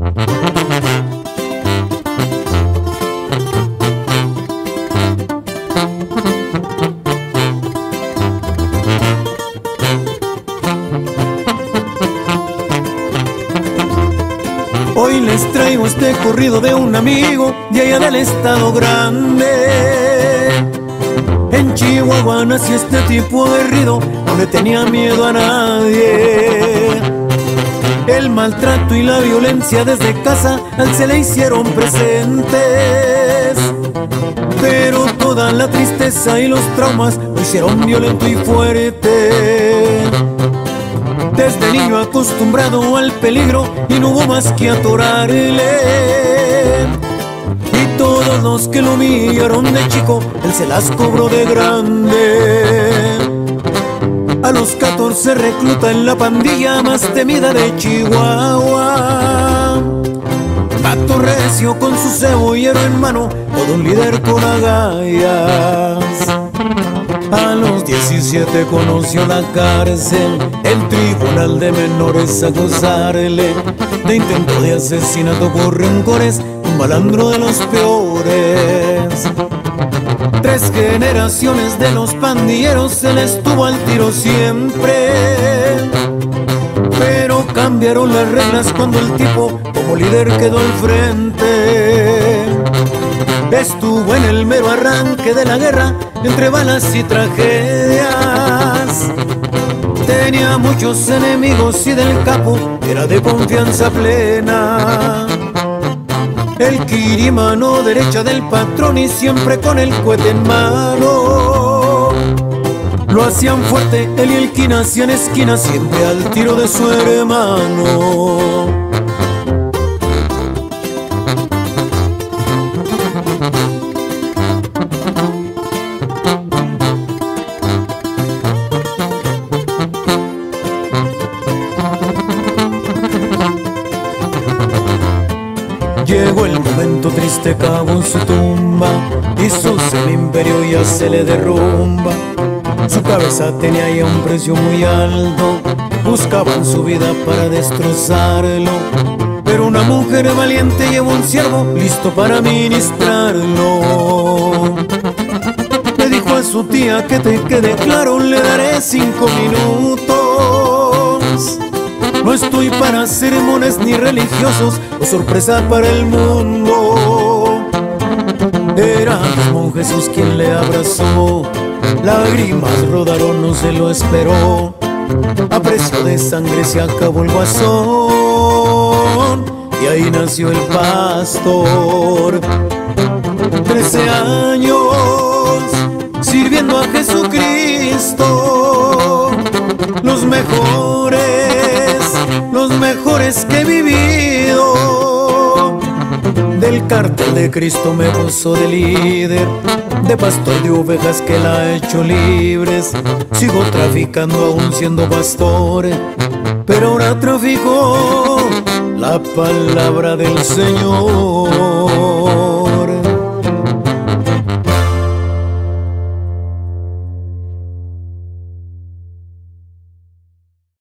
Hoy les traigo este corrido de un amigo de allá del estado grande. En Chihuahua nació este tipo aguerrido, no le tenía miedo a nadie. El maltrato y la violencia desde casa al se le hicieron presentes, pero toda la tristeza y los traumas lo hicieron violento y fuerte. Desde niño acostumbrado al peligro y no hubo más que atorarle. Y todos los que lo humillaron de chico, él se las cobró de grande. A los 14 recluta en la pandilla más temida de Chihuahua. Vato recio con su cebollero en mano, todo un líder con agallas. A los 17 conoció la cárcel, el tribunal de menores a acusarle de intento de asesinato por rencores, un malandro de los peores. 3 generaciones de los pandilleros se les estuvo al tiro siempre, pero cambiaron las reglas cuando el tipo como líder quedó al frente. Estuvo en el mero arranque de la guerra, entre balas y tragedias. Tenía muchos enemigos y del capo era de confianza plena. El Kiri, mano derecha del patrón y siempre con el cohete en mano. Lo hacían fuerte, él y el Quina hacían esquina, siempre al tiro de su hermano. Llegó el momento triste, cavó en su tumba y su semi-imperio ya se le derrumba. Su cabeza tenía ya un precio muy alto, buscaban su vida para destrozarlo, pero una mujer valiente llevó un siervo listo para ministrarlo. Le dijo a su tía: que te quede claro, le daré 5 minutos. No estoy para sermones ni religiosos o sorpresa para el mundo. Era mismo Jesús quien le abrazó, lágrimas rodaron, no se lo esperó. A precio de sangre se acabó el guasón y ahí nació el pastor. 13 años sirviendo a Jesucristo, los mejores que he vivido. Del cartel de Cristo me puso de líder, de pastor de ovejas que la ha hecho libres. Sigo traficando aún siendo pastor, pero ahora trafico la palabra del Señor.